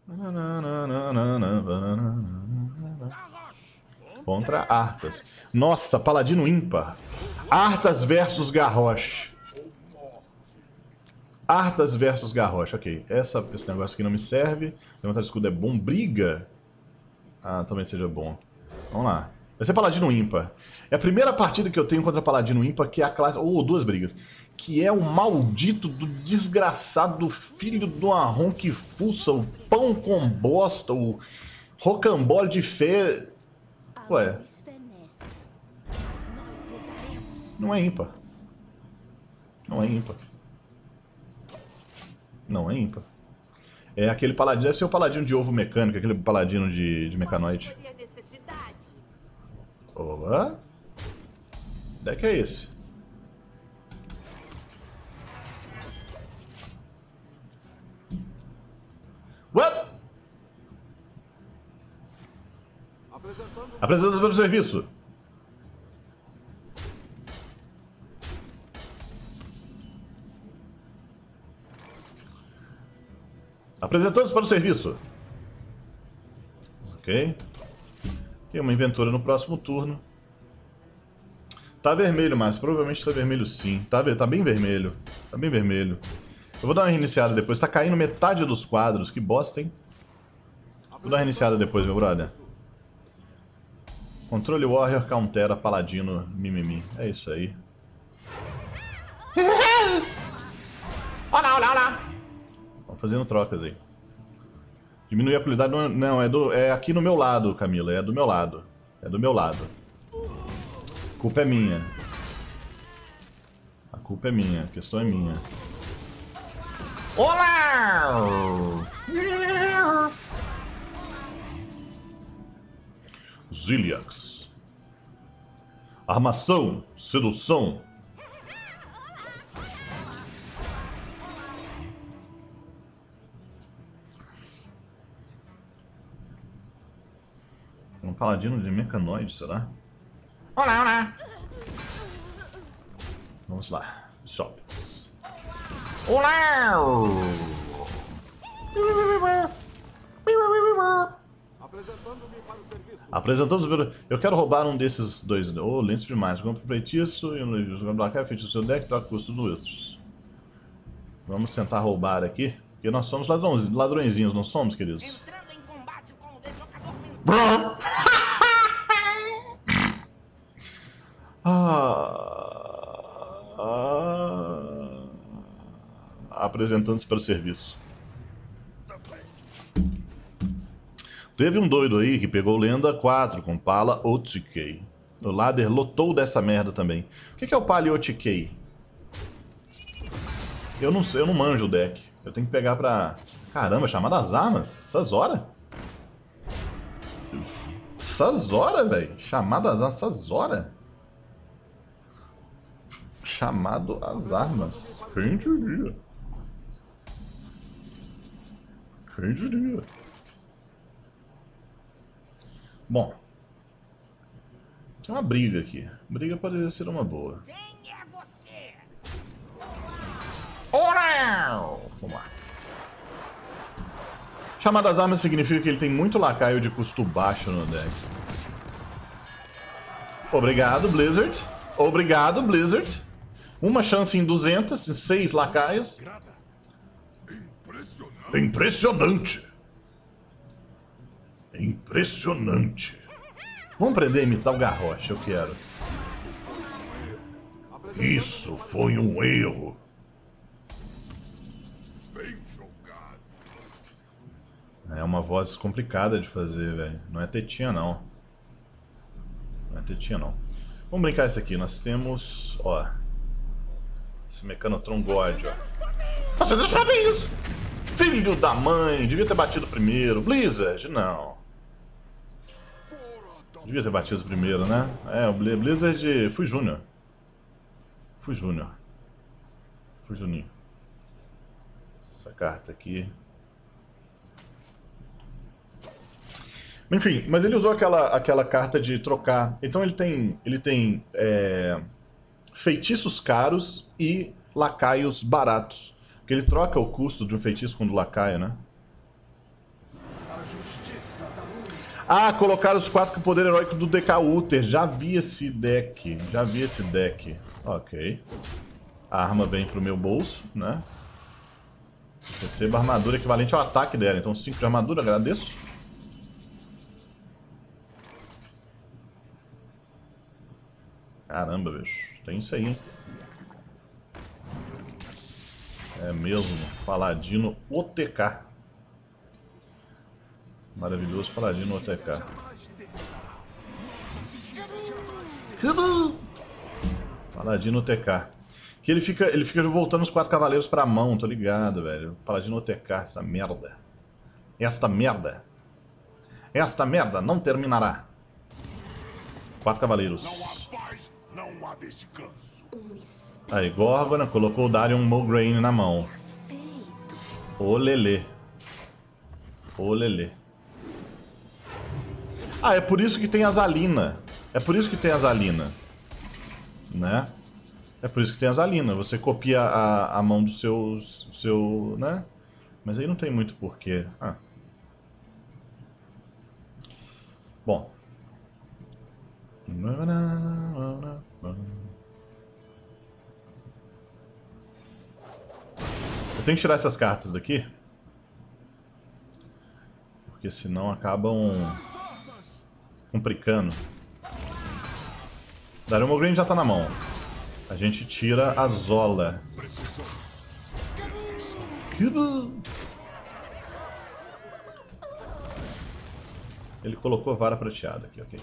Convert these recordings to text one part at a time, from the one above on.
Contra Arthas. Nossa, paladino ímpar. Arthas versus Garrosh. Arthas versus Garrosh, ok. Esse negócio aqui não me serve. Levantar de escudo é bom. Briga. Ah, talvez seja bom. Vamos lá. Vai ser paladino ímpar. É a primeira partida que eu tenho contra paladino ímpar, que é a classe... Ou duas brigas. Que é o maldito do desgraçado filho do marrom que fuça, o pão com bosta, o rocambole de fé... Ué. Não é ímpar. Não é ímpar. Não é ímpar. É aquele paladino, deve ser o paladino de ovo mecânico, aquele paladino de mecanoide. Opa! Que deck é esse? What? Apresentando pelo serviço. Apresentando-se para o serviço. Ok. Tem uma inventora no próximo turno. Tá vermelho, mas provavelmente tá vermelho sim. Tá bem vermelho. Tá bem vermelho. Eu vou dar uma reiniciada depois. Tá caindo metade dos quadros. Que bosta, hein? Vou dar uma reiniciada depois, meu brother. Controle Warrior, Countera, Paladino, mimimi. É isso aí. Olá, olá, olá. Vamos fazendo trocas aí. Diminuir a qualidade... Não, é aqui no meu lado, Camila. É do meu lado. É do meu lado. A culpa é minha. A culpa é minha. A questão é minha. Olá! Ziliax. Armação. Sedução. Um paladino de mecanoide, será? Olá, olá! Vamos lá. Shops. Olá! Apresentando pelo... Eu quero roubar um desses dois. Oh, lentes primários. Compre feitiço e um jogador da cara, feitiço do seu deck, troca o custo do outros. Vamos tentar roubar aqui. Porque nós somos ladrõezinhos, não somos, queridos? Entrando em combate com o deslocador mental. Apresentando-se para o serviço. Teve um doido aí que pegou Lenda 4 com Pala OTK. O ladder lotou dessa merda também. O que é o Pala OTK? Eu não manjo o deck. Eu tenho que pegar pra... Caramba, chamar das armas? Essas horas? Essas horas, velho. Chamado às armas, essas horas? Chamado às armas. Quem diria? Quem diria? Bom. Tem uma briga aqui. Briga poderia ser uma boa. Quem é você? Olá! Vamos lá. Chamado às armas significa que ele tem muito lacaio de custo baixo no deck. Obrigado, Blizzard. Obrigado, Blizzard. Uma chance em 200, em 6 lacaios. Impressionante. Impressionante. Vamos aprender a imitar o Garrosh, eu quero. Isso foi um erro. É uma voz complicada de fazer, velho. Não é tetinha, não. Não é tetinha, não. Vamos brincar isso aqui. Nós temos, ó... Esse Mecanotron God, ó. Nossa, Deus, parabéns! Filho da mãe! Devia ter batido primeiro. Blizzard, não. Devia ter batido primeiro, né? É, o Blizzard... Fui Júnior. Fui Júnior. Fui Juninho. Essa carta aqui... Enfim, mas ele usou aquela carta de trocar. Então ele tem feitiços caros e lacaios baratos. Porque ele troca o custo de um feitiço com o do lacaio, né? Ah, colocaram os 4 com o poder heróico do DK Uther. Já vi esse deck. Já vi esse deck. Ok. A arma vem pro meu bolso, né? Receba armadura equivalente ao ataque dela. Então 5 de armadura, agradeço. Caramba, bicho. Tem isso aí, hein? É mesmo. Paladino OTK. Maravilhoso Paladino OTK. Paladino OTK. Que ele fica voltando os 4 cavaleiros pra mão, tô ligado, velho. Paladino OTK, essa merda. Esta merda. Esta merda não terminará. 4 cavaleiros. Não há descanso. Aí, Gorgona colocou o Darion Mograine na mão. Ô lelê. Ô lelê. Ah, é por isso que tem a Zalina. É por isso que tem a Zalina. Né? É por isso que tem a Zalina. Você copia a mão do seu... né? Mas aí não tem muito porquê. Ah. Bom. Eu tenho que tirar essas cartas daqui. Porque senão acabam complicando. Darion Mograine já tá na mão. A gente tira a Zola. Ele colocou a vara prateada aqui, ok.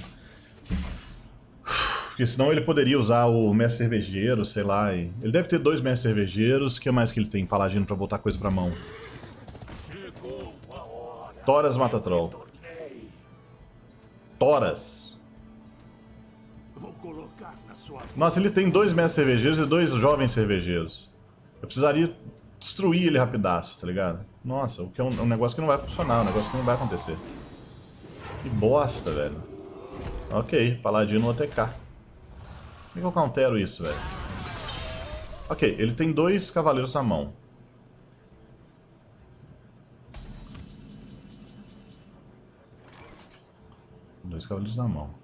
Porque senão ele poderia usar o mestre cervejeiro, sei lá. Ele deve ter 2 mestres cervejeiros. O que mais que ele tem? Paladino pra botar coisa pra mão. Thoras mata troll. Thoras. Nossa, ele tem 2 mestres cervejeiros e 2 jovens cervejeiros. Eu precisaria destruir ele rapidaço, tá ligado? Nossa, o que é um negócio que não vai funcionar, um negócio que não vai acontecer. Que bosta, velho. Ok, Paladino OTK. Como é que eu countero isso, velho? Ok, ele tem 2 cavaleiros na mão. Dois cavaleiros na mão.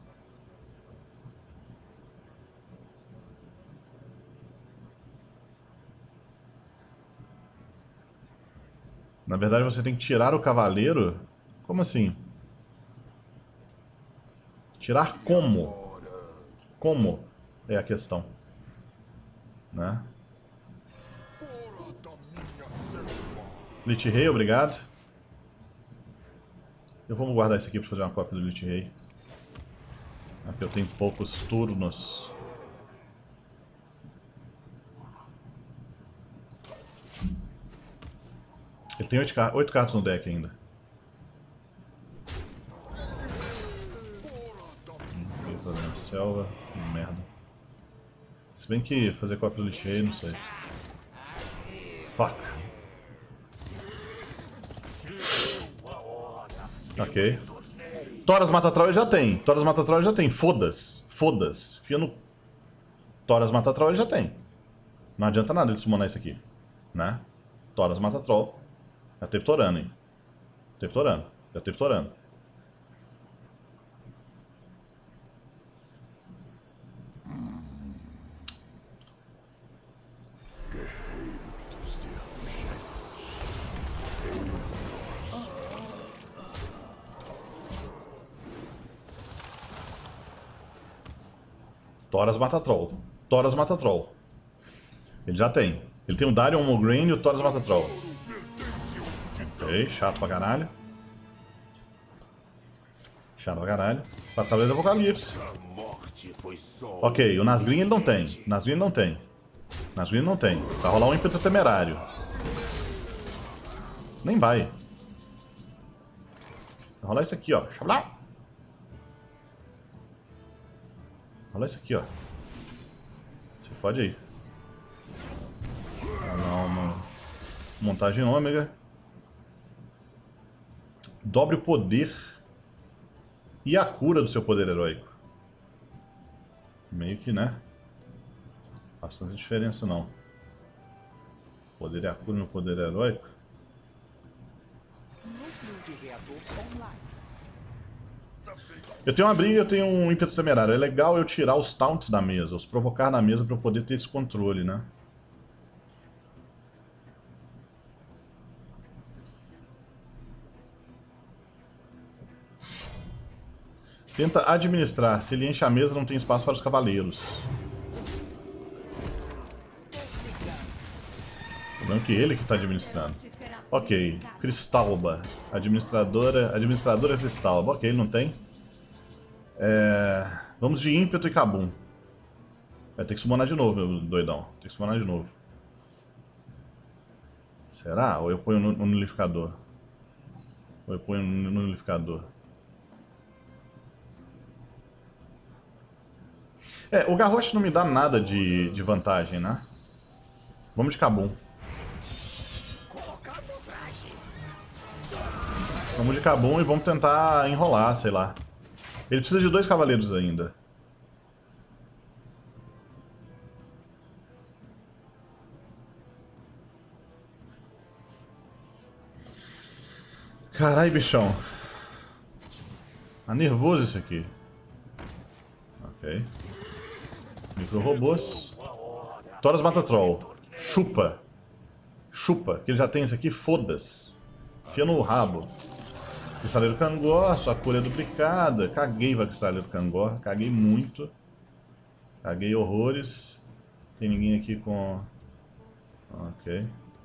Na verdade, você tem que tirar o cavaleiro? Como assim? Tirar como? Como é a questão? Né? Lich Rei, obrigado. Eu vou guardar isso aqui para fazer uma cópia do Lich Rei. Aqui eu tenho poucos turnos. Ele tem 8 cartas no deck ainda. Selva, merda. Se bem que fazer cópia do Lich Rei, não sei. Fuck. Ok. Thoras mata troll ele já tem. Thoras mata troll ele já tem. Foda-se. Foda-se. Fia no... Thoras mata troll ele já tem. Não adianta nada ele summonar isso aqui. Né? Thoras mata troll. Já teve Torano, hein? Teve Torano. Já teve Torano. Thoras mata troll. Thoras mata troll. Ele já tem. Ele tem o Darion Mograine e o Thoras mata troll. Ok, chato pra caralho. Chato pra caralho. 4 cavaleiros do Apocalipse. Ok, o Nazgûl ele não tem. Nazgûl ele não tem. Nazgûl ele não tem. Vai rolar um ímpeto temerário. Nem vai. Vai rolar isso aqui, ó. Vai rolar isso aqui, ó. Se fode aí. Ah, não, mano. Montagem ômega. Dobre o poder e a cura do seu poder heróico. Meio que, né? Bastante diferença, não. Poder e a cura no poder heróico. Eu tenho uma briga e eu tenho um ímpeto temerário. É legal eu tirar os taunts da mesa, os provocar na mesa pra eu poder ter esse controle, né? Tenta administrar. Se ele enche a mesa, não tem espaço para os cavaleiros. O problema é que ele que está administrando. Ok. Cristalba. Administradora Cristalba. Ok, ele não tem. Vamos de ímpeto e Kabum. Vai ter que summonar de novo, meu doidão. Tem que summonar de novo. Será? Ou eu ponho no nulificador? Ou eu ponho no nulificador? O Garrosh não me dá nada de vantagem, né? Vamos de Kabum. Vamos de Kabum e vamos tentar enrolar, sei lá. Ele precisa de 2 cavaleiros ainda. Carai, bichão. Tá nervoso isso aqui. Ok. Micro-robôs. Thoras mata troll. Chupa. Chupa. Que ele já tem isso aqui, foda-se. Enfia no rabo. Cristaleiro Kangor, sua cura é duplicada. Caguei pra Cristaleiro Kangor. Caguei muito. Caguei horrores. Tem ninguém aqui com... Ok.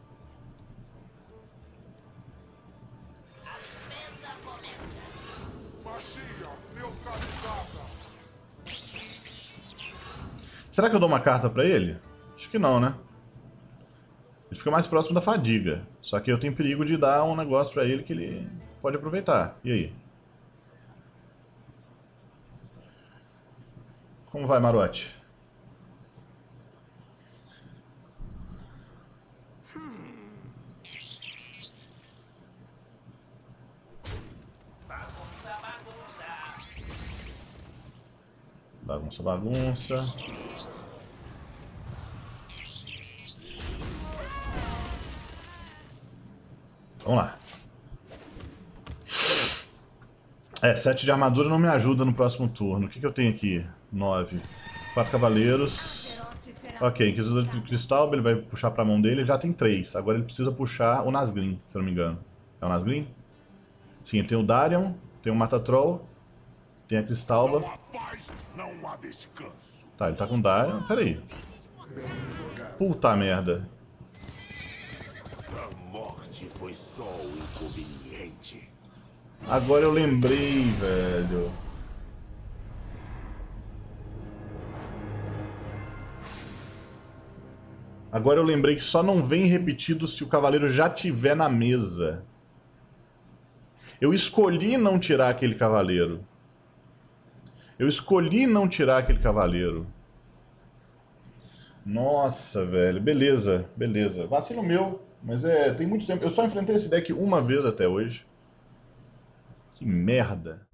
Será que eu dou uma carta pra ele? Acho que não, né? Ele fica mais próximo da fadiga. Só que eu tenho perigo de dar um negócio pra ele que ele pode aproveitar. E aí? Como vai, Marote? Bagunça, bagunça. Vamos lá. 7 de armadura não me ajuda no próximo turno. O que eu tenho aqui? 9. 4 cavaleiros. Ok, Inquisidor de Cristal, ele vai puxar pra mão dele. Ele já tem 3. Agora ele precisa puxar o Nazgûl, se eu não me engano. É o Nazgûl? Sim, ele tem o Darion, tem o Mata-Troll, tem a Cristalba. Tá, ele tá com o Darion. Pera aí. Puta merda. Foi só um inconveniente. Agora eu lembrei, velho. Agora eu lembrei que só não vem repetido se o cavaleiro já tiver na mesa. Eu escolhi não tirar aquele cavaleiro. Nossa, velho. Beleza, beleza. Vacilo meu. Mas tem muito tempo. Eu só enfrentei esse deck uma vez até hoje. Que merda.